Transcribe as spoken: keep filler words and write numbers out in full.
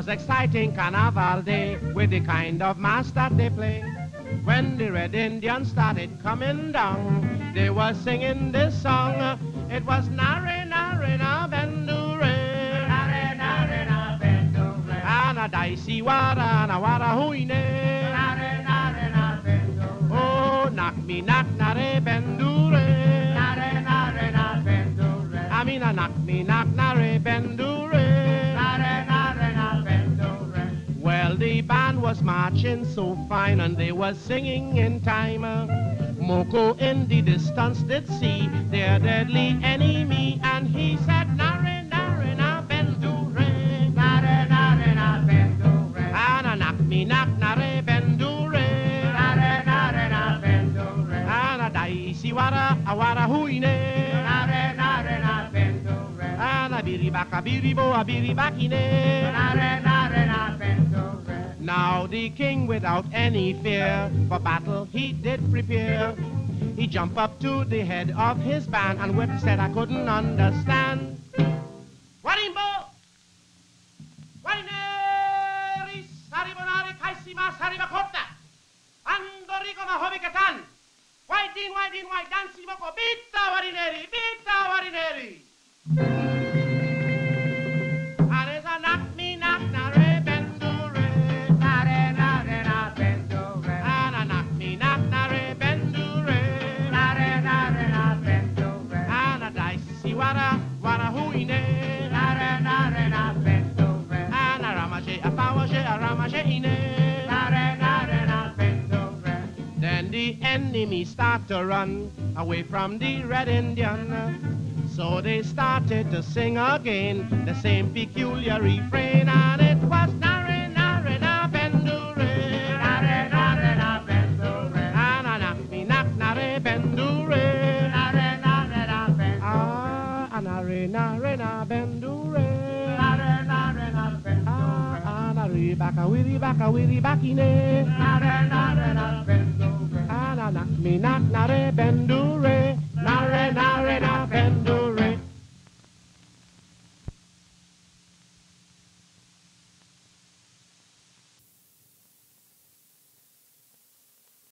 was exciting carnival day with the kind of mass that they play. When the Red Indians started coming down, they were singing this song. It was Nare Nare Na Bendure, Nare Nare Na Bendure, Ana Daisi Wara Na Wara Huine, Nare Nare Na Bendure. Oh, knock me knock Nare Bendure, Nare Nare Na Bendure. I mean a knock me knock Nare Bendure, Nare Nare Na Bendure. Well, the band was marching so fine and they were singing in time. Moko in the distance did see their deadly enemy, and he said, Nare, nare, na bendure, nare, nare, na bendure, ana knock me knock, nare, bendure, nare, nare, na bendure, ana daisi wara, awara huine, nare, nare, na bendure, ana biribaka biribo, abiribakine, nare, nare, na bendure. Now the king, without any fear for battle, he did prepare. He jumped up to the head of his band and whipped, said, I couldn't understand. Warimbo! Warineri saribonari kaisima saribakopta! Andorico mahobikatan! Why din, why din, why dansi moko? Bita warineri! Bita warineri! Areza knock me knock nare. Wara, wara huine, nare, nare, na bendure, ana ramaje, apawaje, aramaje ine, nare, nare, na bendure. Then the enemy start to run away from the Red Indian, so they started to sing again the same peculiar refrain, and it was nare, nare, na bendure, nare, nare, na bendure, ana knock me knock, nare, bendure. Nare nare na bendure, nare nare na bendure, ah nare baka wiri baka wiri bakine, nare nare na bendure, ah na knock me knock nare bendure.